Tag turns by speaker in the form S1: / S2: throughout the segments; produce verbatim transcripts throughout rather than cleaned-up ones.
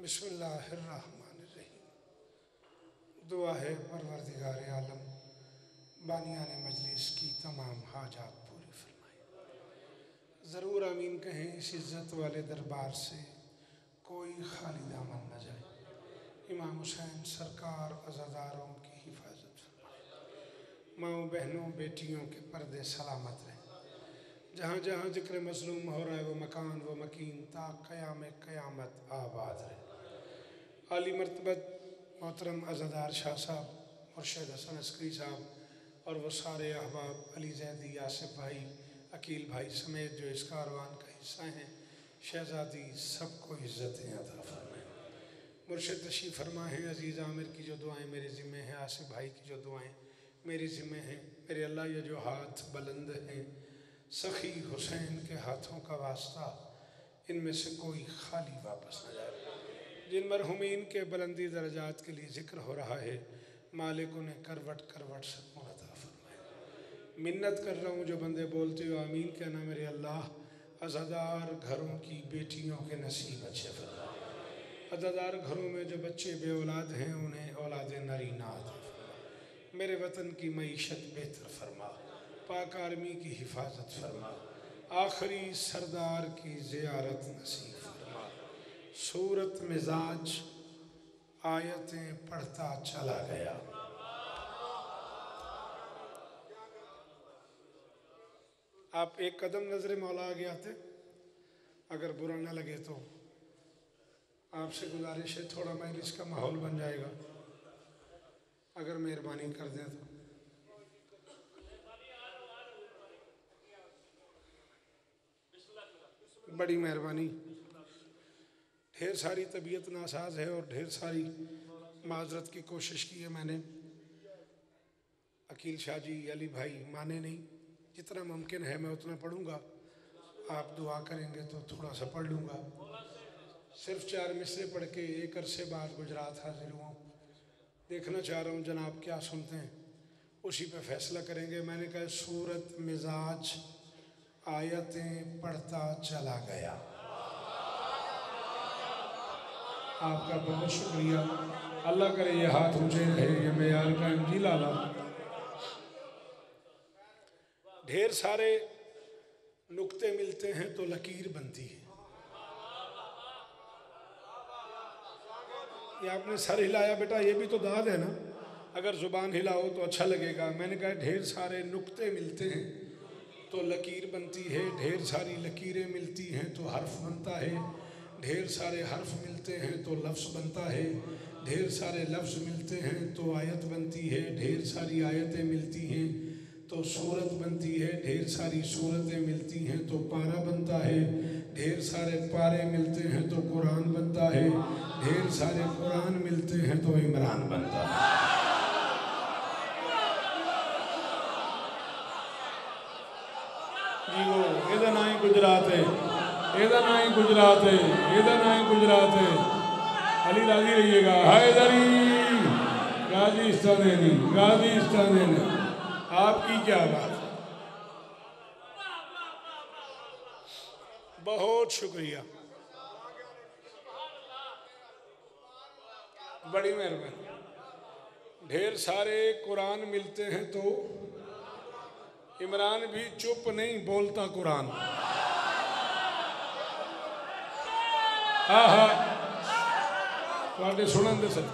S1: बिस्मिल्लाहिर्रहमानिर्रहीम। दुआ है परवरदिगार आलम बानियाने मजलिस की तमाम हाजात पूरी फरमाए। ज़रूर आमीन कहें। इस इज़्ज़त वाले दरबार से कोई खाली दामन न जाए। इमाम हुसैन सरकार अज़ादारों की हिफाजत फरमाए। माओ बहनों बेटियों के पर्दे सलामत रहें। जहाँ जहाँ जिक्र मज़लूम हो रहा है वो मकान वो मकीन ता क़याम क़यामत आबाद रहे। आली मरतबत मोहतरम अज़ादार शाह साहब, मुर्शिद हसन अस्करी साहब और वो सारे अहबाब अली जैदी, आसिफ भाई, अकील भाई समेत जो इस कारवान का हिस्सा हैं, शहज़ादी सबको इज़्ज़तें अता फरमाएं। मुर्शिद तशरीफ़ फरमा है। अज़ीज़ आमिर की जो दुआएं मेरे ज़िम्मे हैं, आसिफ भाई की जो दुआएं मेरे ज़िम्मे हैं, मेरे अल्लाह ये जो हाथ बुलंद हैं सखी हुसैन के हाथों का वास्ता, इनमें से कोई खाली वापस न जाए। जिन मरहुमीन के बुलंदी दरजात के लिए ज़िक्र हो रहा है, मालिक उन्हें करवट करवट सुकून अता फरमाए। मिन्नत कर रहा हूँ जो बंदे बोलते हो आमीन कहना, मेरे अल्लाह अज़ादार घरों की बेटियों के नसीब अच्छे फरमा। अज़ादार घरों में जो बच्चे बे औलाद हैं उन्हें औलाद नरीना अता फरमा। मेरे वतन की मईशत बेहतर फरमा। पाक आर्मी की हिफाजत फरमा। आखिरी सरदार की ज़ियारत नसीब फरमा। सूरत मिजाज आयतें पढ़ता चला गया। आप एक कदम नजर मौला आगे आते, अगर बुरा न लगे तो आपसे गुजारिश है, थोड़ा मजलिस का माहौल बन जाएगा, अगर मेहरबानी कर दें तो। बड़ी मेहरबानी। ढेर सारी तबीयत नासाज है और ढेर सारी माजरत की कोशिश की है मैंने। अकील शाह जी, अली भाई माने नहीं। जितना मुमकिन है मैं उतना पढ़ूंगा, आप दुआ करेंगे तो थोड़ा सा पढ़ लूँगा। सिर्फ चार मिसरे पढ़ के एक अरसे बाद गुजरात हाजिर हुआ। देखना चाह रहा हूँ जनाब क्या सुनते हैं, उसी पे फैसला करेंगे। मैंने कहा सूरत मिजाज आयतें पढ़ता चला गया। आपका बहुत शुक्रिया। अल्लाह करे ये हाथ ऊंचे रहे, ये मेयार का जी लाला। ढेर सारे नुक्ते मिलते हैं तो लकीर बनती है। ये आपने सर हिलाया बेटा, ये भी तो दाद है ना। अगर जुबान हिलाओ तो अच्छा लगेगा। मैंने कहा ढेर सारे नुक्ते मिलते हैं तो लकीर बनती है। ढेर सारी लकीरें मिलती हैं तो हर्फ बनता है। ढेर सारे हर्फ मिलते हैं तो लफ्ज़ बनता है। ढेर सारे लफ्ज़ मिलते हैं तो आयत बनती है। ढेर सारी आयतें मिलती हैं तो सूरत बनती है। ढेर सारी सूरतें मिलती हैं तो पारा बनता है। ढेर सारे पारे मिलते हैं तो कुरान बनता है। ढेर सारे कुरान मिलते हैं तो इमरान बनता है। जी वो एदा ना ही गुजरात है, एदा ना ही गुजरात है, एदा ना ही गुजरात है। अली राजी रहिएगा। हैदरी गाजीस्तान गाजीस्तान आपकी क्या बात। बहुत शुक्रिया, बड़ी मेहरबानी। ढेर सारे कुरान मिलते हैं तो इमरान भी चुप नहीं बोलता कुरान। हाँ हाँ थोड़े सुनन दे सकते।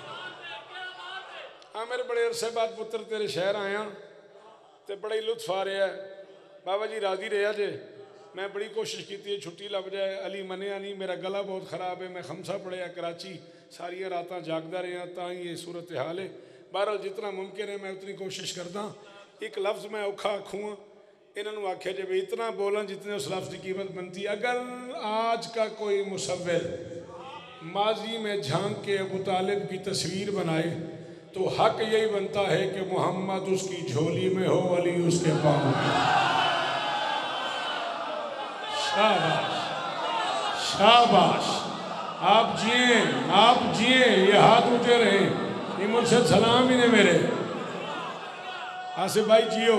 S1: हाँ मेरे बड़े अरसे बाद पुत्र तेरे शहर आया तो बड़ा ही लुत्फ आ रहा है। बाबा जी राजी रहा जे। मैं बड़ी कोशिश की थी छुट्टी लग जाए, अली मनिया नहीं। मेरा गला बहुत ख़राब है, मैं खमसा पढ़िया कराची, सारिया रात जागदा रहा, ता ही ये सूरत हाल है। बहरहाल जितना मुमकिन है मैं उतनी कोशिश करदा। एक लफ्ज़ मैं औखा आखूँ, इन्होंने आख्या जब इतना बोला जितने उस लफ्ज़ की कीमत बनती। अगर आज का कोई मुसव्विर माजी में झांक के अबू तालिब की तस्वीर बनाए तो हक यही बनता है कि मोहम्मद उसकी झोली में हो, अली उसके पाँव में। शाबाश शाबाश, आप जिए आप जिए, ये हाथ ऊंचे रहे। ये मुर्शिद सलाम ही ने मेरे। आसिफ भाई जियो,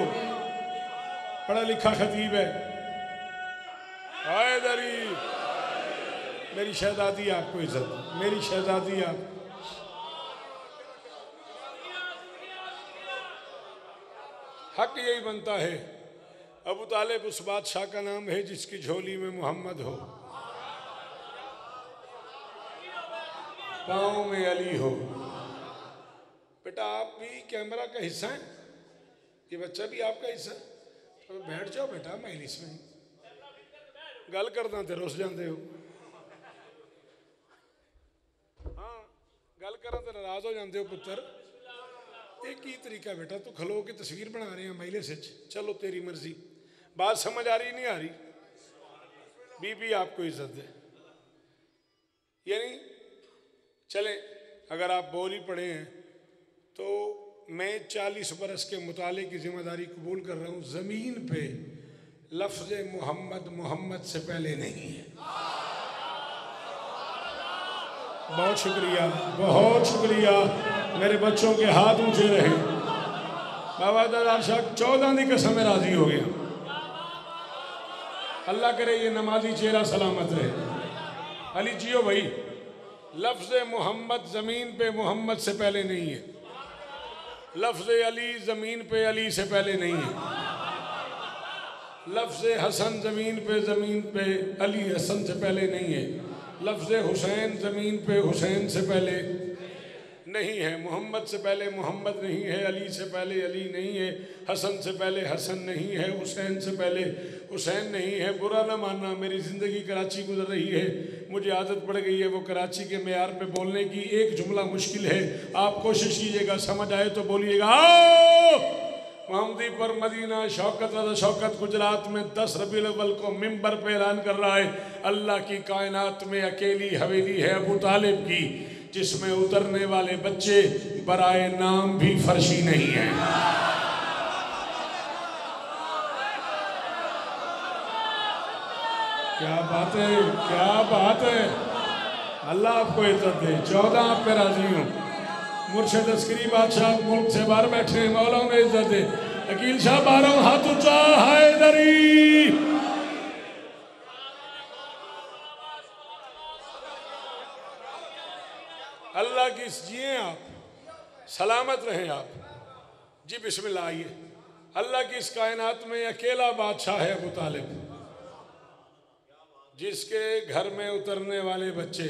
S1: पढ़ा लिखा खतीब है। हैदरी मेरी शहजादी आपको इज्जत, मेरी शहजादी आप। हक यही बनता है, अबू तालिब उस बादशाह का नाम है जिसकी झोली में मोहम्मद हो, पाँव में अली हो। बेटा आप भी कैमरा का हिस्सा है, ये बच्चा भी आपका हिस्सा है, तो बैठ जाओ बेटा मजलिस में, गल करदा ते रुस जाते हो। हाँ गल करा तो नाराज हो जाते हो पुत्र। एक ही तरीका बेटा, तू खलो के तस्वीर बना रहे हैं मजलिस विच, चलो तेरी मर्जी। बात समझ आ रही नहीं आ रही? बीबी आपको इज्जत दे, यानी चले अगर आप बोल ही पड़े हैं तो मैं चालीस बरस के मुताले की जिम्मेदारी कबूल कर रहा हूँ। ज़मीन पे लफ्ज़ मोहम्मद मोहम्मद से पहले नहीं है। बहुत शुक्रिया, बहुत शुक्रिया, मेरे बच्चों के हाथ ऊंचे रहे। बाबा दादा शाह चौदह की कसम में राजी हो गया। अल्लाह करे ये नमाजी चेहरा सलामत रहे। अली जियो भाई, लफ्ज़ मोहम्मद ज़मीन पे मोहम्मद से पहले नहीं है, लफ्ज़ अली ज़मीन पे अली से पहले नहीं है, लफ्ज़ हसन ज़मीन पे ज़मीन पे अली हसन से पहले नहीं है, लफ्ज़ हुसैन ज़मीन पे हुसैन से पहले नहीं है, मोहम्मद से पहले मोहम्मद नहीं है, अली से पहले अली नहीं है, हसन से पहले हसन नहीं है, हुसैन से पहले हुसैन नहीं है। बुरा ना मानना, मेरी ज़िंदगी कराची गुजर रही है, मुझे आदत पड़ गई है वो कराची के मेयार पे बोलने की। एक जुमला मुश्किल है, आप कोशिश कीजिएगा, समझ आए तो बोलिएगा। आओ मोहम्मदी पर मदीना, शौकत रज़ा शौकत गुजरात में दस रबीउल अव्वल को मिंबर पे ऐलान कर रहा है, अल्लाह की कायनात में अकेली हवेली है अबू तालिब की, जिसमें उतरने वाले बच्चे बराए नाम भी फर्शी नहीं है। क्या बात है, क्या बात है, अल्लाह आपको इज्जत दे। चौदह आप पे राजी हूँ। मुर्शिद अस्करी बादशाह मुल्क से बाहर बैठे हैं, मौला उन्हें इज्जत दे। अकील शाह बारह हाथ ऊंचा, हैदरी। अल्लाह की जिए आप, सलामत रहें आप जी। बिस्मिल्लाह आइए। अल्लाह की इस कायनात में अकेला बादशाह है अबू तालिब, जिसके घर में उतरने वाले बच्चे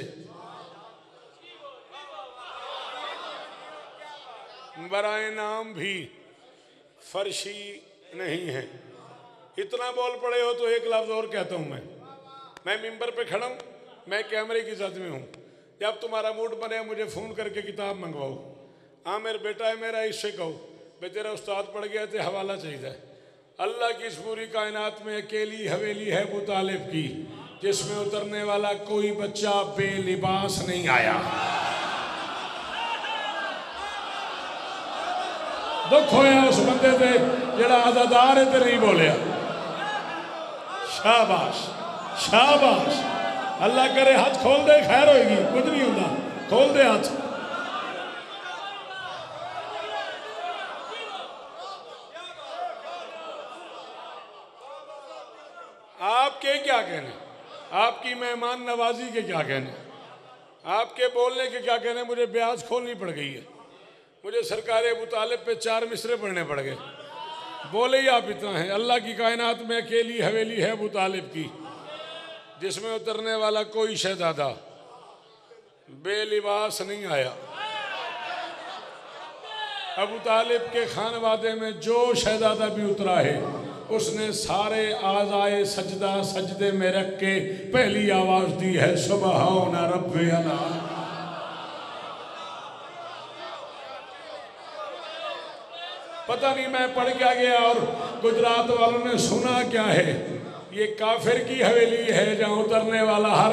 S1: बराए नाम भी फर्शी नहीं है। इतना बोल पड़े हो तो एक लफ्ज़ और कहता हूँ मैं मैं मिंबर पे खड़ा हूँ, मैं कैमरे की जद में हूँ। जब तुम्हारा मूड बने मुझे फ़ोन करके किताब मंगवाओ। हाँ मेरा बेटा है मेरा, इससे कहो भाई तेरा उस्ताद पढ़ गया तो हवाला चाहिए। अल्लाह की इस पूरी कायनात में अकेली हवेली है अबू तालिब की, जिसमें उतरने वाला कोई बच्चा बेलिबास नहीं आया। दुख होया उस बंदे ते जेड़ा आज़ादार है ते नहीं बोलिया। शाबाश शाबाश, अल्लाह करे हाथ खोल दे, खैर होएगी, कुछ नहीं होता, खोल दे हाथ। आपके क्या कहने, आपकी मेहमान नवाजी के क्या कहने, आपके बोलने के क्या कहने। मुझे ब्याज खोलनी पड़ गई है, मुझे सरकार अबू तालिब पे चार मिसरे पढ़ने पड़ गए। बोले ही आप इतना है, अल्लाह की कायनात में अकेली हवेली है अबू तालिब की, जिसमें उतरने वाला कोई शहजादा बेलिबास नहीं आया। अबू तालिब के खानवादे में जो शहजादा भी उतरा है, उसने सारे आज़ाए सजदा सजदे में रख के पहली आवाज दी है, सुबहान रब्बिल आला। पता नहीं मैं पढ़ क्या गया और गुजरात वालों ने सुना क्या है। ये काफिर की हवेली है जहां उतरने वाला हर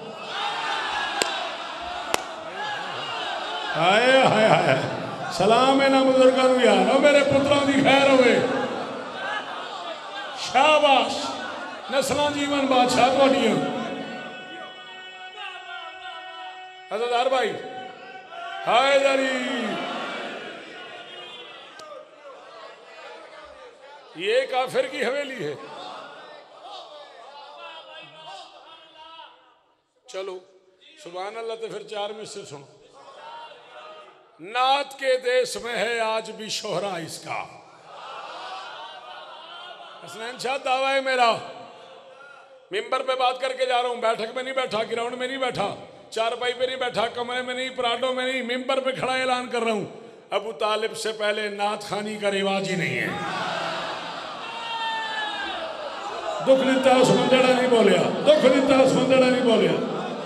S1: हाय हाय हाय। सलाम है ना बुजुर्गों यार, ओ मेरे पुत्रों की खैर होवे। शाबाश, नस्लां जीवन बादशाह तुहाडियां। हज़रत भाई हैदरी, ये काफिर की हवेली है।
S2: चलो सुभान अल्लाह। तो फिर चार में से सुनो। नात के देश में है आज भी शोहरा इसका। हसनैन शाह दावा है मेरा। मिंबर पे बात करके जा रहा हूं, बैठक में नहीं बैठा, ग्राउंड में नहीं बैठा, चारपाई पे नहीं बैठा, कमरे में नहीं, पराठों में नहीं, मिंबर पे खड़ा ऐलान कर रहा हूं, अबू तालिब से पहले नात खानी का रिवाज ही नहीं है। दुख लिता उस मंदड़ा नहीं बोलिया, दुख लिता उस मंदड़ा नहीं बोलिया।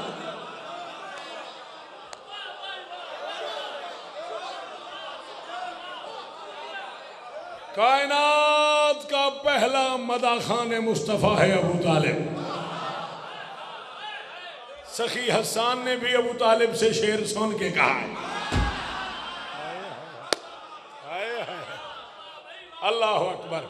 S2: कायनात का पहला मदा खान मुस्तफ़ा है अबू तालिब। सखी हसन ने भी अबू तालिब से शेर सुन के कहा है। अल्लाह अकबर।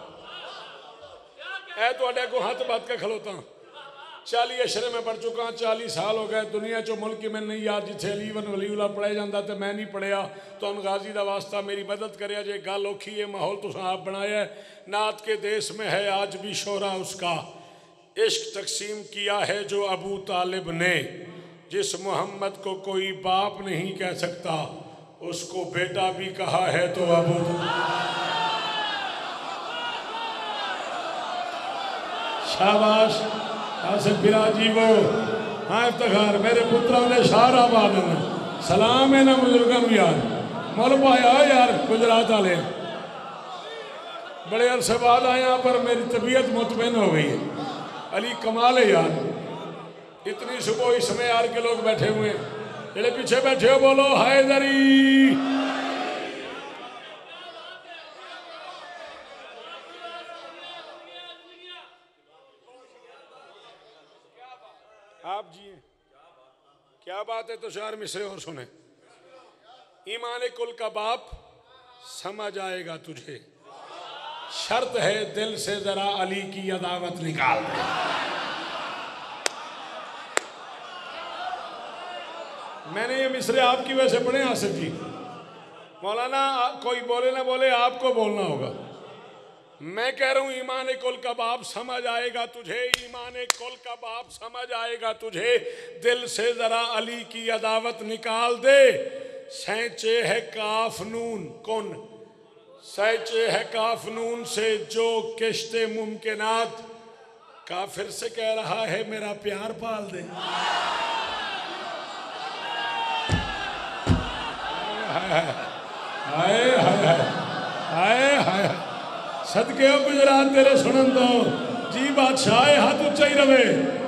S2: ऐ तो को हाथ बात का खलोता चाली अशरे में पढ़ चुका, चालीस साल हो गए दुनिया चो मुल्क में नहीं यार जिथे अलीवन वलीउल्लाह पढ़ाया जाता तो मैं नहीं पढ़िया। तो गाजी का वास्ता मेरी मदद करे जे गल औखी है, माहौल तुसा आप बनाया है। नात के देश में है आज भी शोरा उसका, इश्क तकसीम किया है जो अबू तालिब ने। जिस मोहम्मद को कोई बाप नहीं कह सकता उसको बेटा भी कहा है तो अबू। शाबाश आसिफ बिराजी वो। हाँ इफ्तिखार मेरे पुत्रों ने शारा बाद सलाम है ना बुजुर्गों यार। मोल पाया यार गुजरात वाले बड़े अरसे बाद आया पर मेरी तबीयत मुतमईन हो गई है। अली कमाल है यार। इतनी सुबह इसमें यार के लोग बैठे हुए हैं, जेड़े पीछे बैठे हो बोलो हैदरी। आप जी क्या बात है। तो चार मिसरे और सुने। ईमान कुल का बाप समझ आएगा तुझे, शर्त है दिल से जरा अली की अदावत निकाल दे। मैंने ये मिसरे आपकी वजह से पढ़े आसिफ जी। मौलाना कोई बोले ना बोले आपको बोलना होगा। मैं कह रहा हूं ईमान कुल का बाप समझ आएगा तुझे, ईमान कुल का बाप समझ आएगा तुझे, दिल से जरा अली की अदावत निकाल दे। सैचे है काफनून कौन, सैचे है काफनून से जो किश्ते मुमकिनात, काफिर से कह रहा है मेरा प्यार पाल दे। हाय हाय हाय हाय सदके हो गुजरात तेरे सुनन दो जी बादशाह हाथ उच्चा ही रवे।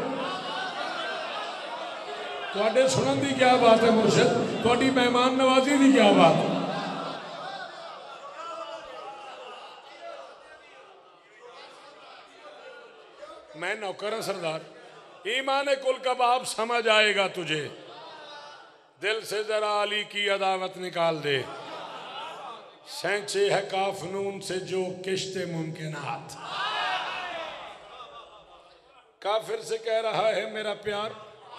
S2: थोड़े सुनन की क्या बात है मुर्शिद, थोड़ी मेहमान नवाजी की क्या बात है। मैं नौकर हूं सरदार। ईमान कुल का बाप समझ आएगा तुझे, दिल से जरा अली की अदावत निकाल दे। सैंचे है काफनून से जो किश्ते मुमकिनात, काफिर से कह रहा है मेरा प्यार।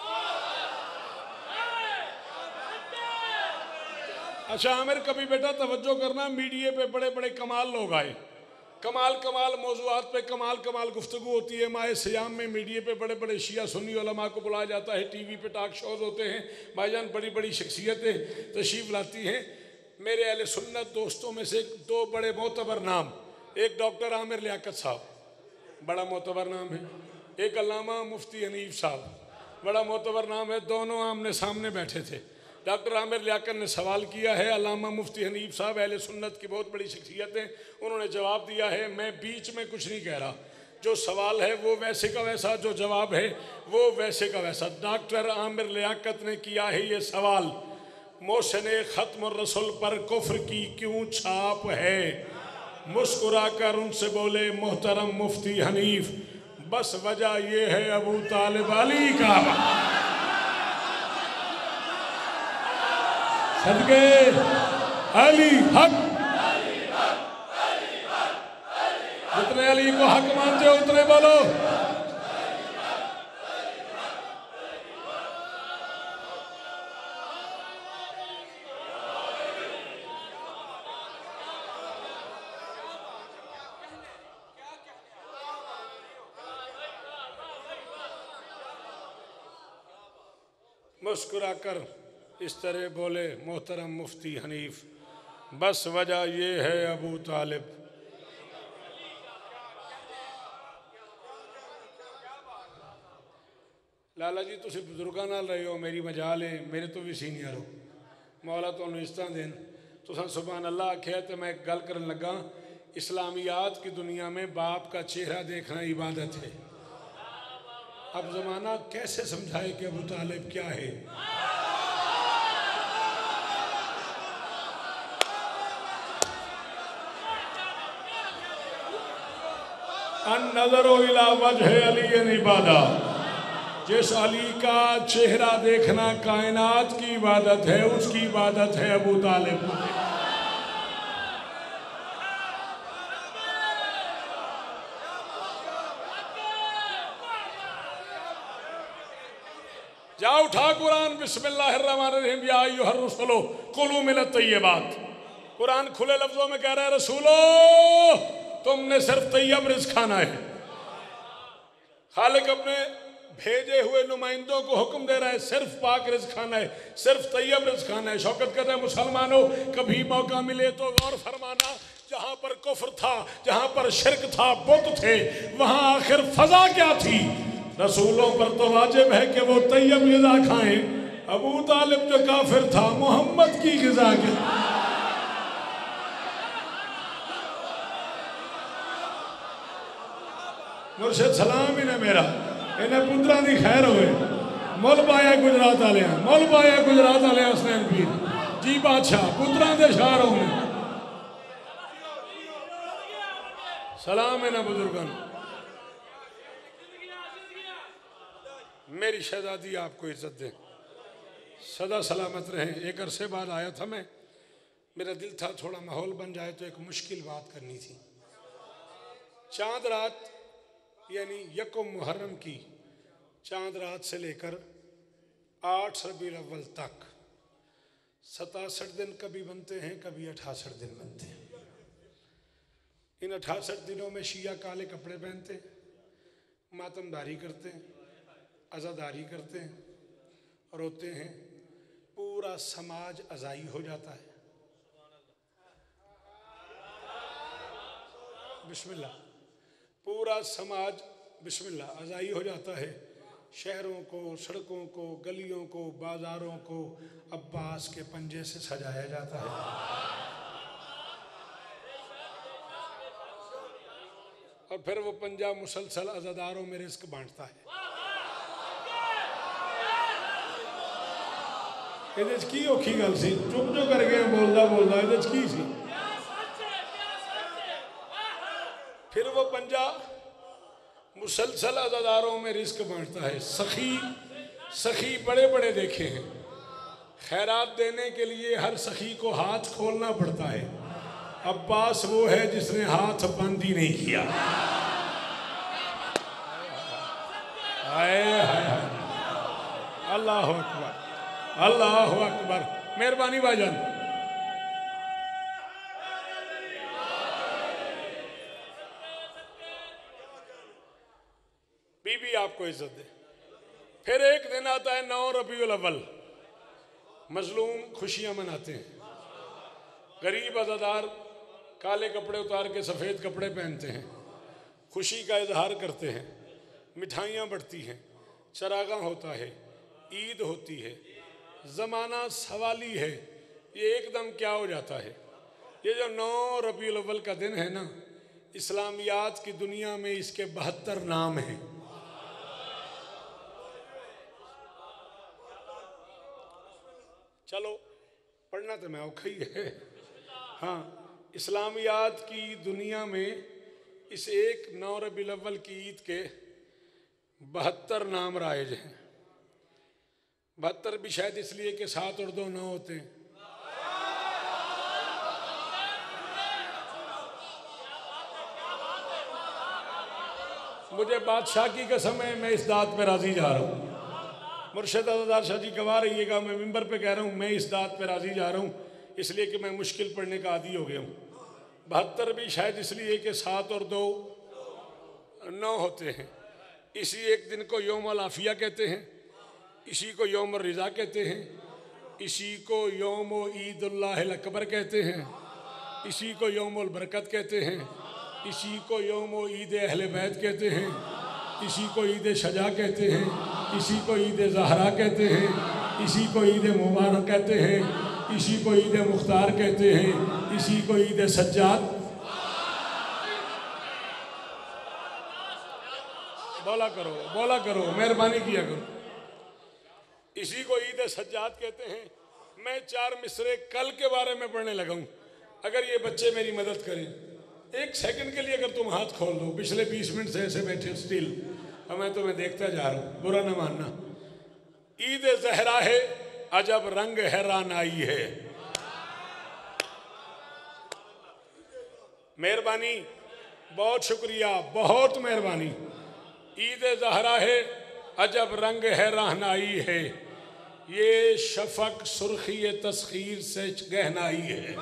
S2: अच्छा आमिर कभी बेटा तवज्जो करना, मीडिया पे बड़े बड़े कमाल लोग आए, कमाल कमाल मौजूआत पे कमाल कमाल गुफ्तगू होती है। माह सियाम में मीडिया पे बड़े बड़े शिया सुन्नी उलमा को बुलाया जाता है, टीवी पे टॉक शोज होते हैं, भाईजान बड़ी बड़ी शख्सियतें तशरीफ लाती हैं। मेरे अहले सुन्नत दोस्तों में से दो बड़े मोतबर नाम, एक डॉक्टर आमिर लियाकत साहब बड़ा मोतबर नाम है, एक अल्लामा मुफ्ती हनीफ साहब बड़ा मोतबर नाम है। दोनों आमने सामने बैठे थे। डॉक्टर आमिर लियाकत ने सवाल किया है, अल्लामा मुफ्ती हनीफ साहब अहले सुन्नत की बहुत बड़ी शख्सियत हैं, उन्होंने जवाब दिया है। मैं बीच में कुछ नहीं कह रहा, जो सवाल है वो वैसे का वैसा, जो जवाब है वो वैसे का वैसा। डॉक्टर आमिर लियाकत ने किया है ये सवाल, मोहसिन ख़त्म रसूल पर कुफ्र की क्यों छाप है। मुस्कुरा कर उनसे बोले मोहतरम मुफ्ती हनीफ, बस वजह ये है अबू तालिब अली का। सदके अली हक, जितने अली को हक मानते हो उतने बोलो। मुस्कुराकर इस तरह बोले मोहतरम मुफ्ती हनीफ, बस वजह ये है अबू तालिब। लाला जी तुम बुजुर्गों नाल रहे हो, मेरी मजाल है, मेरे तो भी सीनियर हो, मौला तुहानू इज्जत देन। तुसां सुभान अल्लाह आख्या तो मैं एक गल करन लगा, इस्लामियात की दुनिया में बाप का चेहरा देखना इबादत है। अब ज़माना कैसे समझाए कि अबू तालिब क्या है। अन नज़रो इला वजह अली इबादा, जिस अली का चेहरा देखना कायनात की इबादत है, उसकी इबादत है अबू तालिब। जा उठा कुरान, बिस्मिल्लाहिर्रहमानिर्रहीम, या अय्युहर रसूलो कुलू मिनत तय्यबात। कुरान खुले लफ्जों में कह रहा है, रसूलो तुमने सिर्फ तैयब रिज़्क़ खाना है। खालिक अपने भेजे हुए नुमाइंदों को हुक्म दे रहा है, सिर्फ पाक रिज़्क़ खाना है, सिर्फ तैयब रिज़्क़ खाना है। शौकत कहते हैं, मुसलमानों कभी मौका मिले तो गौर फरमाना, जहां पर कुफ्र था, जहां पर शिरक था, बुत थे, वहां आखिर फजा क्या थी। रसूलों पर तो वाजिब है कि वो तैयब ग़िज़ा खाएं। अबू तालिब जो काफिर था, मोहम्मद की ग़िज़ा के मुर्शिद सलाम ही ने मेरा इन्हें पुत्रा की खैर होए। मुल पाया गुजरात वाले, मुल पाया गुजरात वाले हसनैन पीर जी बादशाह पुत्रा के शार होने। सलाम इन्हें बुजुर्गों। मेरी शहजादी आपको इज्जत दे, सदा सलामत रहें। एक अरसे बाद आया था मैं, मेरा दिल था थोड़ा माहौल बन जाए तो एक मुश्किल बात करनी थी। चांद रात यानी यकुम मुहर्रम की चांद रात से लेकर आठ रबीउल अव्वल तक सतासठ दिन कभी बनते हैं, कभी अठासठ दिन बनते हैं। इन अठासठ दिनों में शिया काले कपड़े पहनते हैं, मातमदारी करते हैं, अज़ादारी करते हैं, रोते हैं, पूरा समाज अज़ाई हो जाता है। बिस्मिल्लाह, पूरा समाज बिस्मिल्लाह अज़ाई हो जाता है। शहरों को, सड़कों को, गलियों को, बाज़ारों को अब्बास के पंजे से सजाया जाता है। और फिर वो पंजा मुसलसल अज़ादारों में रिस्क बांटता है। ये की औखी गल सी, चुप जो कर गए बोलता बोलता ये की सी। फिर वो पंजा मुसलसल अज़ादारों में रिस्क बांटता है। सखी सखी बड़े बड़े देखे हैं, खैरात देने के लिए हर सखी को हाथ खोलना पड़ता है। अब्बास वो है जिसने हाथ बंद ही नहीं किया। हाय हाय हाय, अल्लाह अकबर, अल्लाह अकबर। मेहरबानी भाईजान। बीबी आपको इज्जत दे। फिर एक दिन आता है नौ रबीउल अव्वल, मजलूम खुशियां मनाते हैं। गरीब अज़ादार काले कपड़े उतार के सफ़ेद कपड़े पहनते हैं, खुशी का इजहार करते हैं, मिठाइयाँ बढ़ती हैं, चरागाह होता है, ईद होती है। ज़माना सवाली है, ये एकदम क्या हो जाता है। ये जो नौ रबीउल अव्वल का दिन है ना, इस्लामियात की दुनिया में इसके बहत्तर नाम हैं। चलो पढ़ना तो मैं औखा ही है। हाँ, इस्लामियात की दुनिया में इस एक नौ रबीउल अव्वल की ईद के बहत्तर नाम राइज हैं। बहत्तर भी शायद इसलिए कि सात और दो नौ होते हैं। मुझे बादशाह की कसम है, मैं इस दात पे राजी जा रहा हूँ। मुर्शिद अज़ादार शाह जी गवा रहिएगा, मैं मिंबर पे कह रहा हूँ, मैं इस दात पे राजी जा रहा हूँ, इसलिए कि मैं मुश्किल पढ़ने का आदी हो गया हूँ। बहत्तर भी शायद इसलिए कि सात और दो नौ होते हैं। इसी एक दिन को यौम अल आफिया कहते हैं। इसी को यौम रिज़ा कहते हैं, इसी को यौम ईद-उल अकबर कहते हैं, इसी को यौमुल बरकत कहते हैं, इसी को यौम ईद अहले बैत कहते हैं, इसी को ईद शजा कहते हैं, इसी को ईद ज़हरा कहते हैं, इसी को ईद मुबारक कहते हैं, इसी को ईद मुख्तार कहते हैं, इसी को ईद सज्जाद। बोला करो बोला करो, मेहरबानी किया करो। इसी को ईद सज्जाद कहते हैं। मैं चार मिसरे कल के बारे में पढ़ने लगा हूँ। अगर ये बच्चे मेरी मदद करें, एक सेकंड के लिए अगर तुम हाथ खोल दो, पिछले बीस मिनट से ऐसे बैठे स्टिल, और मैं तुम्हें देखता जा रहा हूँ, बुरा ना मानना। ईद ज़हरा है, अजब रंग हैरान आई है। मेहरबानी, बहुत शुक्रिया, बहुत मेहरबानी। ईद ज़हरा है, अजब रंग हैरान आई है, ये शफक सुर्खी तस्खीर से गहनाई है।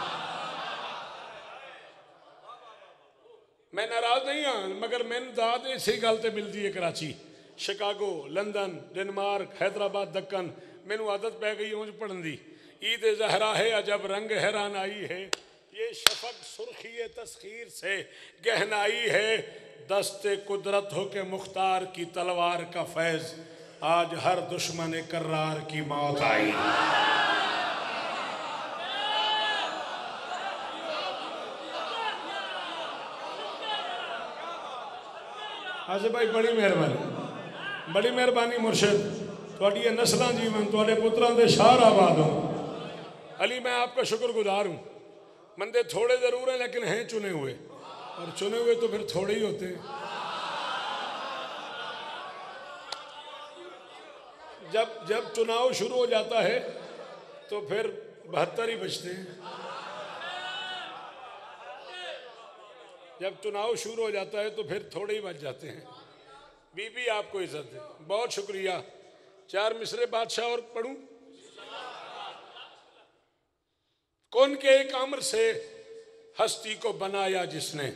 S2: मैं नाराज नहीं हाँ, मगर मैंने दाद इसी गल ते मिलती है। Karachi, Chicago, London, Denmark, Hyderabad, Deccan, मैनू आदत पै गई उंज पढ़न दी। ईद ज़हरा है, अजब रंग हैरान आई है, ये शफक सुर्खी तस्खीर से गहनाई है, दस्ते कुदरत हो के मुख्तार की तलवार का फैज, आज हर दुश्मन कर्रार की मौत आई। आज भाई बड़ी मेहरबानी, बड़ी मेहरबानी मुर्शिद, थोड़ी नस्ल जीवन, थोड़े पुत्रां दे शार आबाद हो। अली मैं आपका शुक्रगुजार हूँ। बंदे थोड़े जरूर हैं लेकिन हैं चुने हुए, और चुने हुए तो फिर थोड़े ही होते हैं। जब जब चुनाव शुरू हो जाता है तो फिर बहत्तर ही बचते हैं। जब चुनाव शुरू हो जाता है तो फिर थोड़े ही बच जाते हैं। बीबी आपको इज्जत दे, बहुत शुक्रिया। चार मिसरे बादशाह और पढ़ूं। कौन के एक अमर से हस्ती को बनाया जिसने।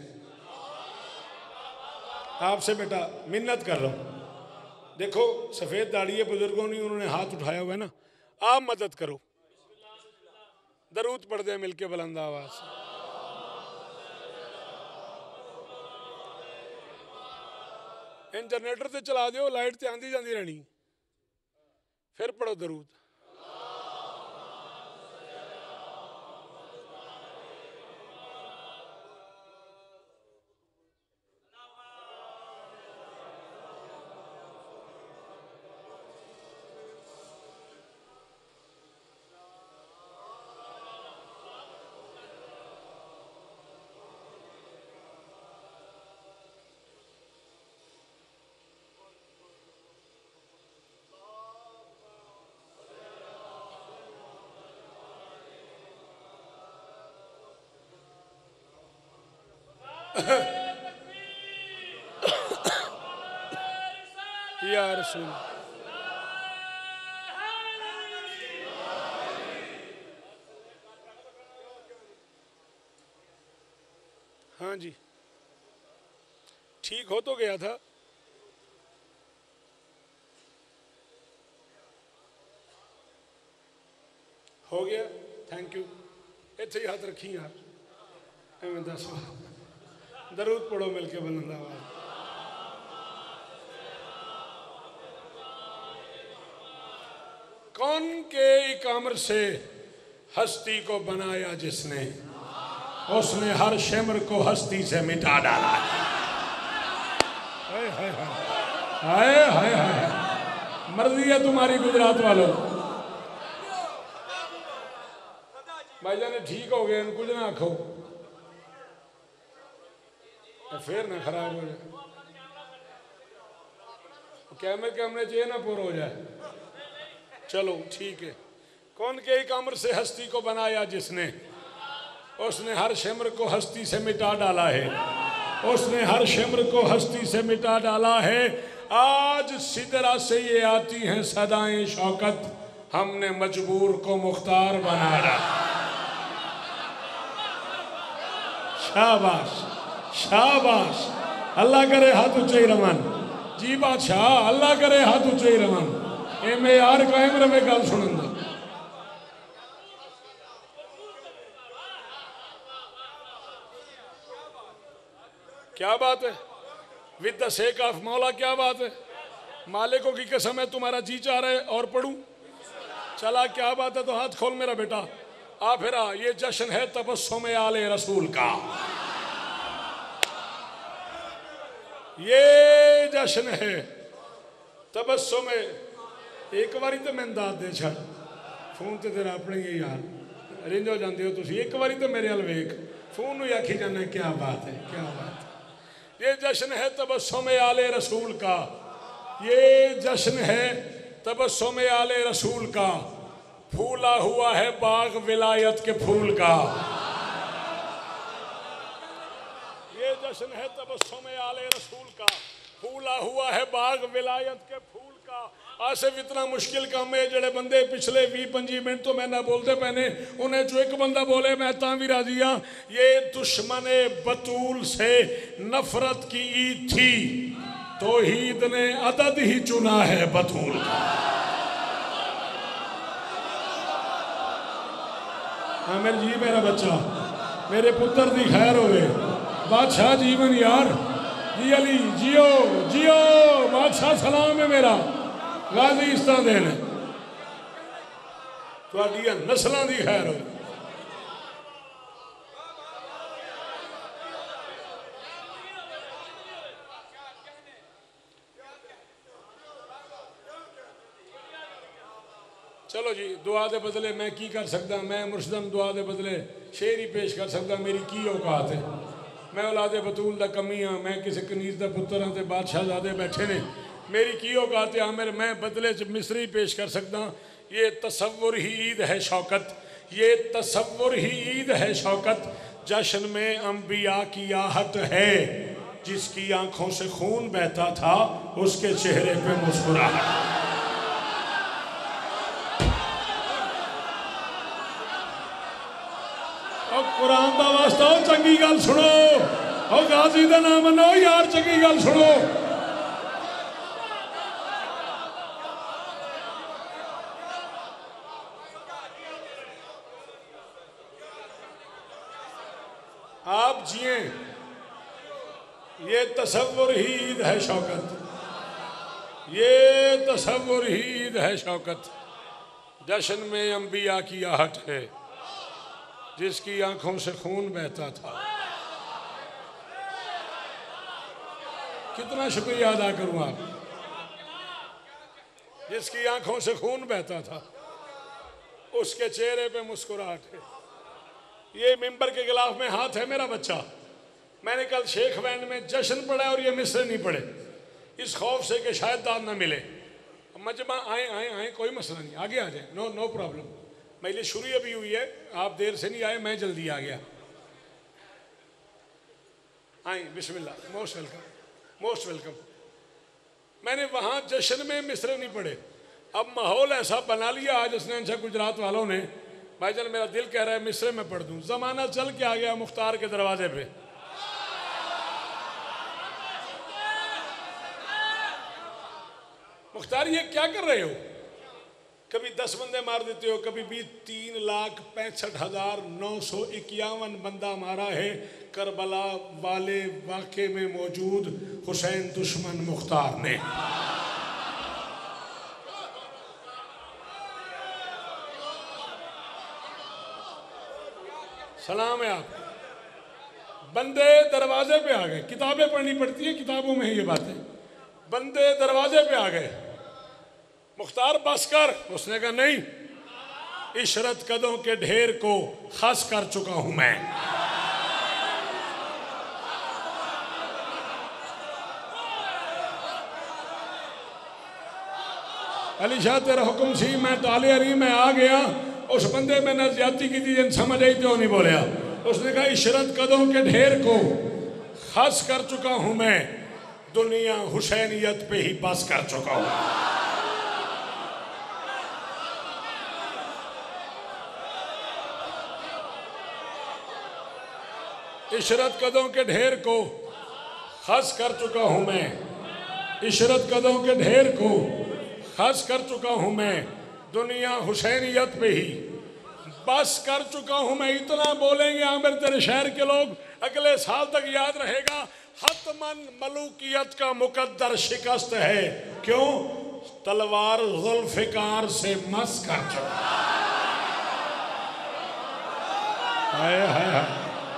S2: आपसे बेटा मिन्नत कर रहा हूं, देखो सफेद दाढ़ी है बुजुर्गों ने, उन्होंने हाथ उठाया हुआ है ना, आप मदद करो, दरूद पढ़ दे मिलके बुलंद आवाज से। इन जनरेटर से चला दो, लाइट ते आंदी जांदी रहनी, फिर पढ़ो दरूद। या रसूल, हाँ जी ठीक हो तो गया था। हो गया, थैंक यू। इत्थे ही हाथ रखी यार, एवं दस दरूद पढ़ो मिलके बुलंद आवाज। कौन के एक अमर से हस्ती को बनाया जिसने, उसने हर शिमर को हस्ती से मिटा डाला। हाय हाय हाय हाय हाय, मर्जी है तुम्हारी गुजरात वालों। भाईजान ने ठीक हो गए, कुछ ना आखो, फिर ना खराब हो जाए, कैमरे कैमरे चे ना पूरा हो जाए। चलो ठीक है। कौन के एक अमर से हस्ती को बनाया जिसने, उसने हर शिमर को हस्ती से मिटा डाला है, उसने हर शिमर को हस्ती से मिटा डाला है। आज सिदरा से ये आती हैं सदाएं शौकत, हमने मजबूर को मुख्तार बना डाला। शाबाश शाबाश, अल्लाह करे हाथ ऊंचे रमन जी बादशाह, अल्लाह करे हाथ ऊंचे रमन। ये मैं यार कायम रवे गल सुनन दा। क्या बात है, विद द सेक ऑफ मौला, क्या बात है। मालिकों की कसम है तुम्हारा जी चाह रहा है और पढ़ूं, चला क्या बात है। तो हाथ खोल मेरा बेटा, आ फिर आ। ये जश्न है तबस्सुम आले रसूल का, ये जश्न है तबस्सुम। एक बारी तो मैं दाद दे छड़, फोन तो तेरा अपने ही यार रिंज हो जाते हो तुम। एक बारी तो मेरे हल वेख, फोन ही आखी जाना क्या बात है, क्या बात है। ये जश्न है तबस्सुम आले रसूल का, ये जश्न है तबस्सुम आले रसूल का। फूला हुआ है बाग विलायत के फूल का। ये जश्न है तबस्सुम आले रसूल का, फूला हुआ है बाग विलायत के फूल का। आसिफ इतना मुश्किल काम है, जड़े बंदे पिछले भी पंजी मिनट तो मैं ना बोलते पैने, उन्हें जो एक बंदा बोले मैं ता भी राजी हाँ। ये दुश्मने बतूल से नफरत की ईद थी, तौहीद ने अदद ही चुना है बतूल का। हाँ मेरे जी, मेरा बच्चा, मेरे पुत्र दी खैर होवे। बादशाह जीवन यार, जी अली जियो जियो, बादशाह सलाम है मेरा। गाजी इस तरह देन तुहाडियां नस्लां दी खैर हो। चलो जी, दुआ दे बदले मैं की कर सकता, मैं मुर्शदन दुआ दे बदले शेर ही पेश कर सकता। मेरी की औकात है, मैं औलादे बतूल दा कमी हाँ, मैं किसी कनीज दा पुत्र हाँ, बादशाहजादे बैठे ने, मेरी की औकात है आमिर, मैं बदले च मिसरी पेश कर सकता। ये तसव्वुर ही ईद है शौकत, ये तसव्वुर ही ईद है शौकत। जश्न में अंबिया की आहट है, जिसकी आंखों से खून बहता था उसके चेहरे पे मुस्कुराहट। और कुरान का वास्ता हो, चंगी गल सुनो, और गाजी का नाम मनो यार, चंगी गल सुनो। आप जिए, ये तसव्वुर ही ईद है शौकत, ये तसव्वुर ही ईद है शौकत। जश्न में अंबिया की आहट है, जिसकी आंखों से खून बहता था। कितना शुक्रिया अदा करूं आप, जिसकी आंखों से खून बहता था उसके चेहरे पे मुस्कुराहट है। ये मिंबर के गिलाफ में हाथ है मेरा बच्चा। मैंने कल शेख वैन में जश्न पढ़ा और ये मिसरे नहीं पढ़े, इस खौफ से कि शायद दाद ना मिले। मजमा आए आए आए, कोई मसला नहीं, आगे आ जाए, नो नो प्रॉब्लम। मेरी शुरू अभी हुई है, आप देर से नहीं आए, मैं जल्दी आ गया। आए, बिस्मिल्लाह, मोस्ट वेलकम, मोस्ट वेलकम। मैंने वहाँ जश्न में मिसरे नहीं पढ़े, अब माहौल ऐसा बना लिया आज उसने अच्छा गुजरात वालों ने, भाईजान मेरा दिल कह रहा है मिसरे में पढ़ दूँ। जमाना चल के आ गया मुख्तार के दरवाजे पे। मुख्तार ये क्या कर रहे हो? कभी दस बंदे मार देते हो, कभी भी तीन लाख पैंसठ हजार नौ सौ इक्यावन बंदा मारा है करबला वाले वाक़े में मौजूद हुसैन दुश्मन मुख्तार ने। सलाम है आप। बंदे दरवाजे पे आ गए, किताबें पढ़नी पड़ती है, किताबों में ये बात है। बंदे दरवाजे पे आ गए, मुख्तार बस कर। उसने कहा नहीं, इशरत कदों के ढेर को खस कर चुका हूं मैं। अली शाह तेरा हुक्म सी, मैं ताले अरी मैं आ गया। उस बंदे में न ज्यादती की थी, जिन समझ आई तो नहीं बोलिया। उसने कहा इशरत कदों के ढेर को खस कर चुका हूं मैं, दुनिया हुसैनियत पे ही बस कर चुका हूं। इशरत कदों के ढेर को खस कर चुका हूं मैं, इशरत कदों के ढेर को खस कर चुका हूँ मैं दुनिया हुसैनियत पे ही, बस कर चुका हूँ मैं। इतना बोलेंगे आमिर तेरे शहर के लोग, अगले साल तक याद रहेगा। हतमन मलूकियत का मुकद्दर शिकस्त है, क्यों? तलवार जुल्फिकार से मस कर चुका। हाय हाय हाय।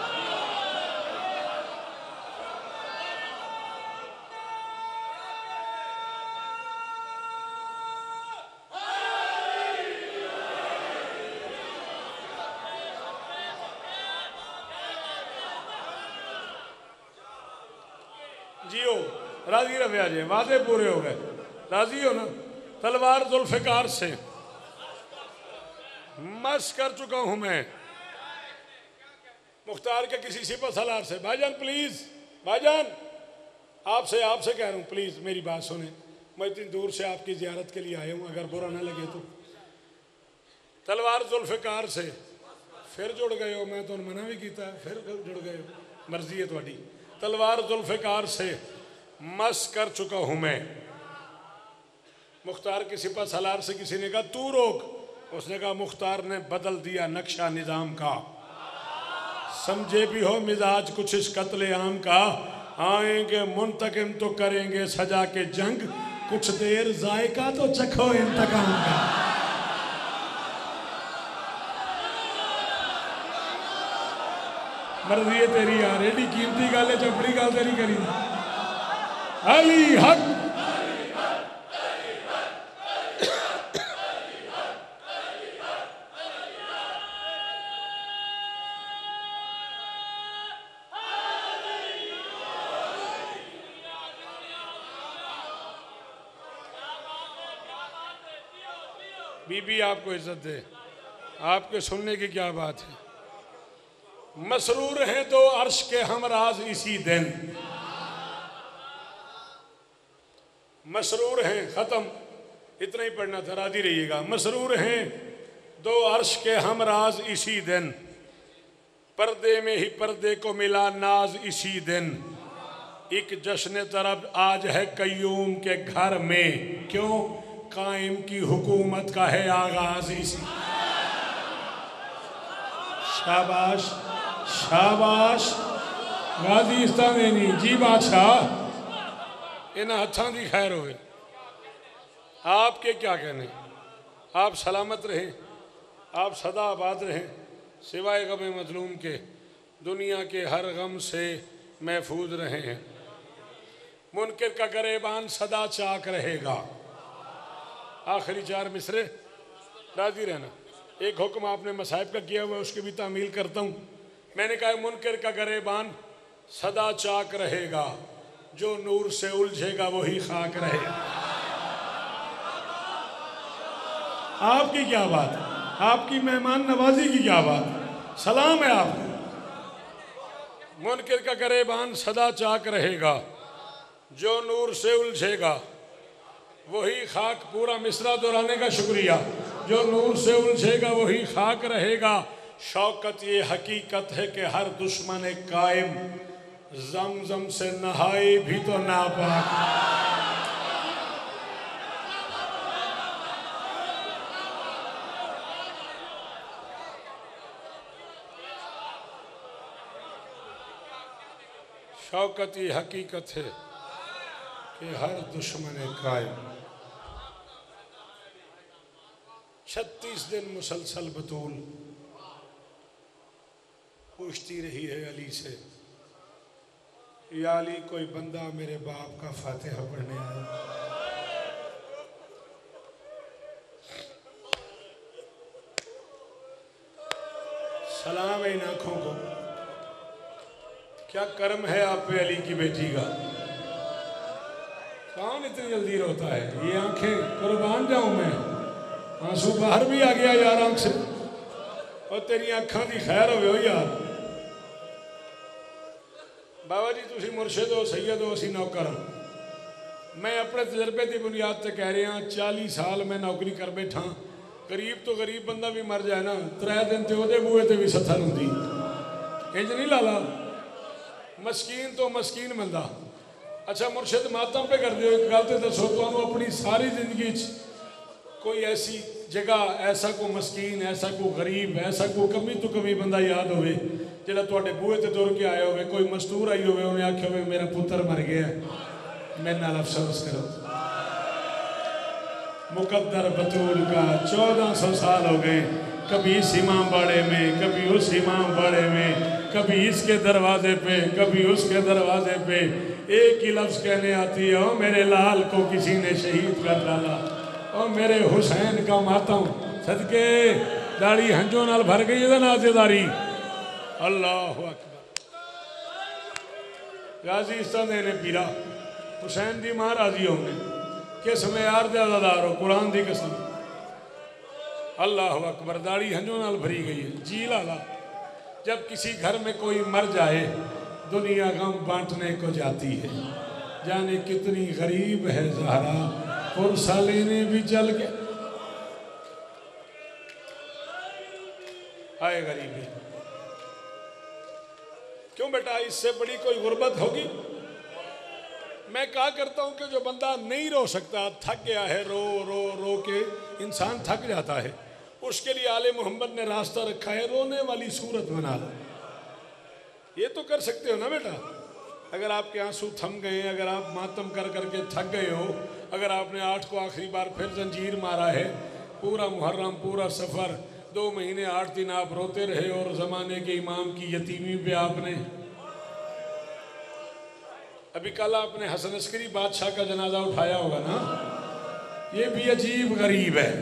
S2: जियो राजी रहे जी, वादे पूरे हो गए, राजी हो ना? तलवार जुल्फिकार से मस कर चुका हूं मैं मुख्तार के किसी सिपह सलार से। भाईजान प्लीज, भाईजान आपसे आपसे कह रहा हूं, प्लीज मेरी बात सुने। मैं इतनी दूर से आपकी जियारत के लिए आया हूं, अगर बुरा ना लगे तो। तलवार जुल्फिकार से फिर जुड़ गए हो, मैं तो मना भी किया, फिर जुड़ गए हो, मर्जी है थोड़ी। तलवार जुल्फिकार से मस कर चुका हूं मैं। मुख्तार की सिपह सलार से किसी ने कहा तू रोक, उसने कहा मुख्तार ने बदल दिया नक्शा निजाम का। समझे भी हो मिजाज कुछ इस कत्ले आम का, आएंगे मुंतकिम तो करेंगे सजा के जंग, कुछ देर जायका तो चखो इंतकाम का। मर्जी है तेरी यार, एडी कीमती गल है, चपड़ी गल तेरी करी। अली हक बीबी आपको इज्जत दे, आपके सुनने की क्या बात है। मसरूर हैं तो अर्श के हमराज इसी दिन, मसरूर हैं, खत्म, इतना ही पढ़ना था, राजी रहिएगा। मसरूर हैं दो अर्श के हमराज इसी दिन, पर्दे में ही पर्दे को मिला नाज इसी दिन, एक जश्न तरब आज है कय्यूम के घर में, क्यों? कायम की हुकूमत का है आगाज इसी। शाबाश शाबाश गाजी इस्तानी जी बादशाह, इन हथां की खैर होवे। आपके क्या कहने, आप सलामत रहें, आप सदा आबाद रहें, सिवाय गम मजलूम के दुनिया के हर गम से महफूज रहें। मुनकिर का गरेबान सदा चाक रहेगा। आखिरी चार मिसरे, राजी रहना। एक हुक्म आपने मसाहिब का किया हुआ, उसकी भी तामील करता हूँ। मैंने कहा मुनकिर का गरेबान सदा चाक रहेगा, जो नूर से उलझेगा वही खाक रहेगा। आपकी क्या बात है, आपकी मेहमान नवाजी की क्या बात है, सलाम है आपको। मुनकिर का गरेबान सदा चाक रहेगा, जो नूर से उलझेगा वही खाक। पूरा मिसरा दोहराने का शुक्रिया। जो नूर से उलझेगा वही खाक रहेगा। शौकत ये हकीकत है कि हर दुश्मन कायम जमजम से नहाए भी तो नापाक। शौकत ये हकीकत है कि हर दुश्मन कायम। छत्तीस दिन मुसलसल बतूल पूछती रही है अली से, या अली कोई बंदा मेरे बाप का फातिहा पढ़ने आया। सलाम है इन आंखों को, क्या कर्म है आप पे अली की बेटी का। कौन इतनी जल्दी रोता है, ये आंखें कुर्बान जाऊं मैं, आंसू बाहर भी आ गया यार आंख से। और तेरी अखा की खैर हो यार। बाबा जी तुसी मुर्शिद हो, सैयद हो, असी नौकर। मैं अपने तजर्बे की बुनियाद से कह रहा, चाली साल मैं नौकरी कर बैठा। गरीब तो गरीब बंदा भी मर जाए ना, त्रै दिन तो वो बूहे ते भी सत्थर होंदी, इंज नहीं लाला। मस्कीन तो मस्कीन बंदा। अच्छा मुर्शिद मातम पे कर दो, एक गल तो दसो, तुहानू अपनी सारी जिंदगी कोई ऐसी जगह, ऐसा कोई मस्कीन, ऐसा कोई गरीब, ऐसा कोई कमी तो कमी बंदा याद होवे जिहड़ा तुहाडे बूहे ते तुर के आया होवे, कोई मस्तूर आई होवे, उन्हें आख्या होवे मेरा पुत्र मर गया, मेरे नाल अफसोस करो। मुकद्दर बतूल का चौदह सौ साल हो गए, कभी इस इमाम बाड़े में, कभी उस इमाम बाड़े में, कभी इसके दरवाजे पे, कभी उसके दरवाजे पे, एक ही लफ्ज़ कहने आती है, ओ मेरे लाल को किसी ने शहीद कर डाला, ओ मेरे हुसैन का मातम, सदके दाढ़ी हंजों नाल भर गई है नाजेदारी। अल्लाह अकबर। गाजी इस तरह ने पीरा हुसैन दी मां राजी होंगे किस मेयार दे अज़ादार हो, कुरान दी कसम। अल्लाह अकबर। दाढ़ी हंजों नाल भरी गई है। जी लाला, जब किसी घर में कोई मर जाए दुनिया गम बांटने को जाती है, जाने कितनी गरीब है ज़हरा, पुरसा लेने भी चल के आए गरीबी। क्यों बेटा, इससे बड़ी कोई गुर्बत होगी? मैं कहा करता हूं कि जो बंदा नहीं रो सकता, थक गया है, रो रो रो के इंसान थक जाता है, उसके लिए आले मोहम्मद ने रास्ता रखा है, रोने वाली सूरत बना लो। ये तो कर सकते हो ना बेटा। अगर आपके आंसू थम गए, अगर आप मातम कर करके थक गए हो, अगर आपने आठ को आखिरी बार फिर जंजीर मारा है, पूरा मुहर्रम, पूरा सफ़र, दो महीने आठ दिन आप रोते रहे और ज़माने के इमाम की यतीमी पे आपने, अभी कल आपने हसन अस्करी बादशाह का जनाजा उठाया होगा ना, ये भी अजीब गरीब है।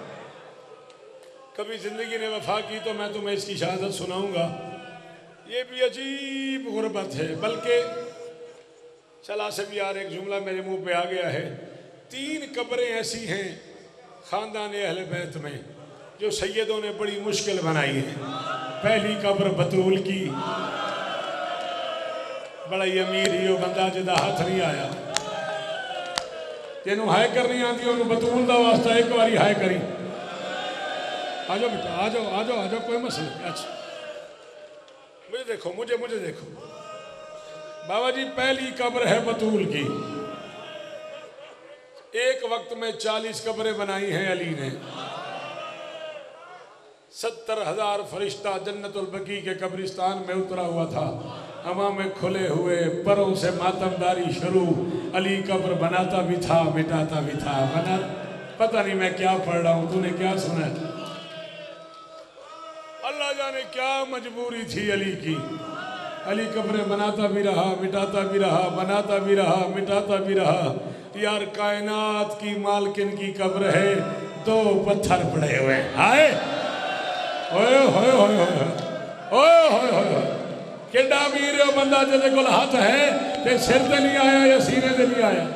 S2: कभी ज़िंदगी ने वफा की तो मैं तुम्हें इसकी शहादत सुनाऊंगा। ये भी अजीब गुर्बत है। बल्कि चला से भी यार एक जुमला मेरे मुंह पे आ गया है। तीन कब्रें ऐसी हैं ख़ानदान अहले बैत में जो सैयदों ने बड़ी मुश्किल बनाई है। पहली कब्र बतूल की, बड़ा ही अमीर ही वो बंदा जिदा हाथ नहीं आया, तेनों हाय करनी आती, उन्होंने बतूल का वास्ता एक बारी हाय करी। आ जाओ बेटा, आ जाओ आ जाओ आ जाओ, कोई मसला नहीं। अच्छा मुझे देखो, मुझे मुझे देखो बाबा जी, पहली कब्र है बतूल की। एक वक्त में चालीस कब्रें बनाई हैं अली ने। सत्तर हजार फरिश्ता जन्नतुल बकी के कब्रिस्तान में उतरा हुआ था, हवा में खुले हुए परों से मातमदारी शुरू। अली कब्र बनाता भी था, मिटाता भी था। बना पता नहीं मैं क्या पढ़ रहा हूं, तूने क्या सुना? अल्लाह जाने क्या मजबूरी थी अली की। अली कब्रें बनाता भी रहा, मिटाता भी रहा, बनाता भी रहा, मिटाता भी रहा। यार कायनात की मालकिन की कब्र है, दो पत्थर पड़े हुए। आए ओए होए होए होए ओए होए होए, केडा अमीर है बंदा जिहदे कोल हाथ है ते सिर ते नहीं आया या सीने ते नहीं आया।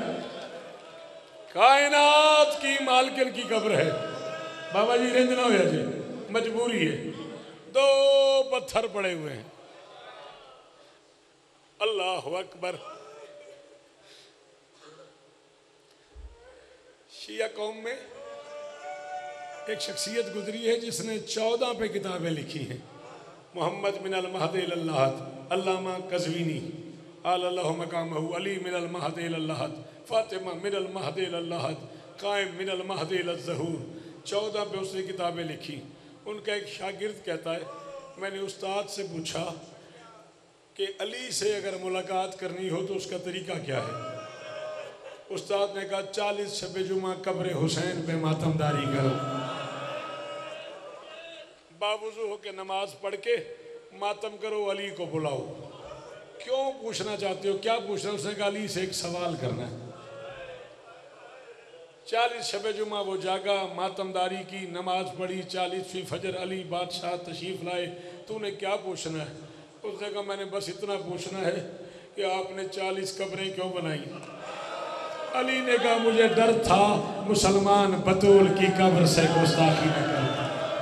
S2: कायनात की मालकिन की कब्र है। बाबा जी रेंज ना होया जी, मजबूरी है, दो पत्थर पड़े हुए हैं। अल्लाह अकबर। शिया कौम में एक शख्सियत गुजरी है जिसने चौदह पे किताबें लिखी हैं। मोहम्मद मिनल महदिल अल्लाहत, अल्लामा कज़वीनी अल्लाह मकामहू, अली मिनल महदिल अल्लाहत, फातिमा मिनल महदिल अल्लाहत, कायम मिनल महदिल ज़हूर। चौदह पे उसने किताबें लिखी। उनका एक शागिर्द कहता है, मैंने उस्ताद से पूछा कि अली से अगर मुलाकात करनी हो तो उसका तरीका क्या है? उस्ताद ने कहा, चालीस शब जुमा कब्र हुसैन पे मातमदारी करो, बावुज़ू हो के नमाज पढ़ के मातम करो, अली को बुलाओ। क्यों पूछना चाहते हो, क्या पूछना? उसने कहा, अली से एक सवाल करना है। चालीस शब जुमा वो जागा, मातमदारी की, नमाज पढ़ी, चालीसवीं फजर अली बादशाह तशरीफ़ लाए, तूने क्या पूछना है? उसने कहा, मैंने बस इतना पूछना है कि आपने चालीस कब्रें क्यों बनाई? अली ने कहा, मुझे डर था मुसलमान बतूल की कब्र से गुस्ताखी न कर।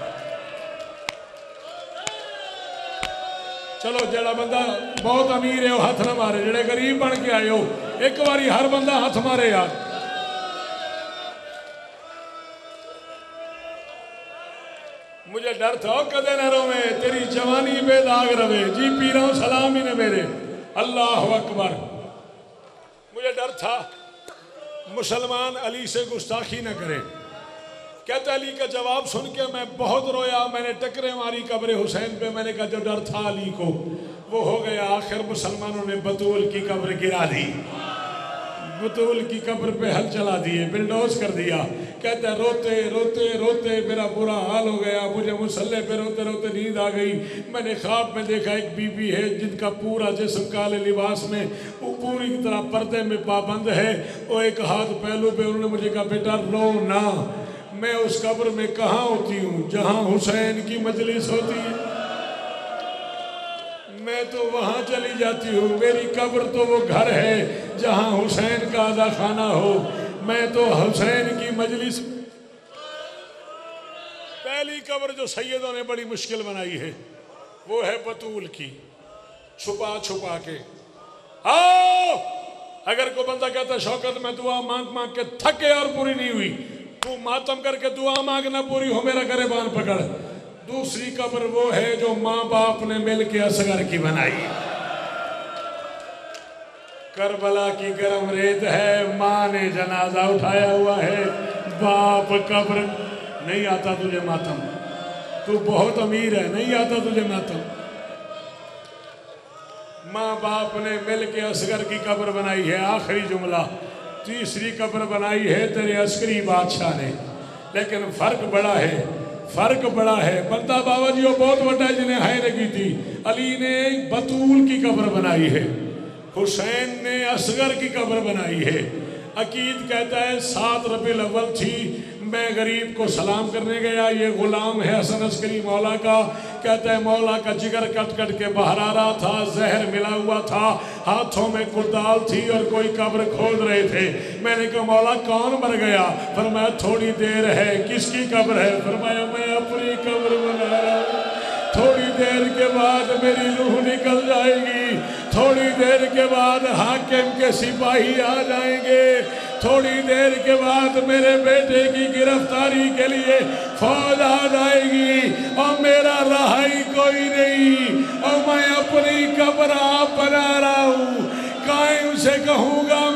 S2: चलो जेड़ा बंदा बहुत अमीर है वो हाथ ना मारे, जेड़े गरीब बन के आए हो एक बारी हर बंदा हाथ मारे यार। मुझे डर था कदे न रोवे, तेरी जवानी बेदाग रवे, जी पी रहा हूं सलाम ही ने मेरे। अल्लाह अकबर। मुझे डर था मुसलमान अली से गुस्ताखी न करें, कहता अली का जवाब सुन के मैं बहुत रोया, मैंने टकरे मारी कब्र हुसैन पे। मैंने कहा जो डर था अली को वो हो गया। आखिर मुसलमानों ने बतूल की कब्र गिरा दी, बतूल की कब्र पे हल चला दिए, बिल्डोज कर दिया। कहता है रोते रोते रोते मेरा बुरा हाल हो गया, मुझे मुसल्ले पे रोते रोते नींद आ गई। मैंने ख्वाब में देखा एक बीबी है जिनका पूरा जिस्म काले लिबास में, वो पूरी तरह पर्दे में पाबंद है, वो एक हाथ पहलू पे। उन्होंने मुझे कहा बेटा रो ना, मैं उस कब्र में कहाँ होती हूँ जहाँ हुसैन की मजलिस होती है, मैं तो वहाँ चली जाती हूँ। मेरी कब्र तो वो घर है जहाँ हुसैन का आजा खाना हो, मैं तो हुसैन की मजलिस। पहली कब्र जो सैयदों ने बड़ी मुश्किल बनाई है वो है बतूल की, छुपा छुपा के। आओ, अगर कोई बंदा कहता शौकत मैं दुआ मांग मांग के थके और पूरी नहीं हुई, तू मातम करके दुआ मांगना पूरी हो, मेरा गरेबान पकड़। दूसरी कब्र वो है जो माँ बाप ने मिलके असगर की बनाई। करबला की गरम रेत है, माँ ने जनाजा उठाया हुआ है, बाप कब्र। नहीं आता तुझे मातम, तू बहुत अमीर है, नहीं आता तुझे मातम। माँ बाप ने मिलके असगर की कब्र बनाई है। आखिरी जुमला, तीसरी कब्र बनाई है तेरे अस्करी बादशाह ने, लेकिन फर्क बड़ा है, फर्क बड़ा है। बंदा बाबा जी वो बहुत बड़ा जिन्हें हाय लगी थी। अली ने बतूल की कब्र बनाई है, हुसैन ने असगर की कब्र बनाई है। अकीद कहता है सात रबीउल अव्वल थी, मैं गरीब को सलाम करने गया, ये गुलाम है हसन अस्करी मौला का। कहता है मौला का जिगर कट कट के बाहर आ रहा था, जहर मिला हुआ था, हाथों में कुदाल थी और कोई कब्र खोद रहे थे। मैंने कहा मौला कौन मर गया? फरमाया थोड़ी देर है। किसकी कब्र है? फरमाया मैं अपनी कब्र बना रहा हूँ, थोड़ी देर के बाद मेरी रूह निकल जाएगी, थोड़ी देर के बाद हाकिम के सिपाही आ जाएंगे, थोड़ी देर के बाद मेरे बेटे की गिरफ्तारी के लिए फौज आ जाएगी और मेरा रहा ही कोई नहीं और मैं अपनी कब्र आप बना रहा हूँ। कायम से कहूँगा